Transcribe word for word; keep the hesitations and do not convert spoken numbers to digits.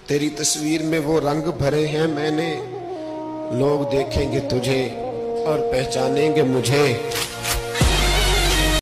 तेरी तस्वीर में वो रंग भरे हैं मैंने, लोग देखेंगे तुझे और पहचानेंगे मुझे।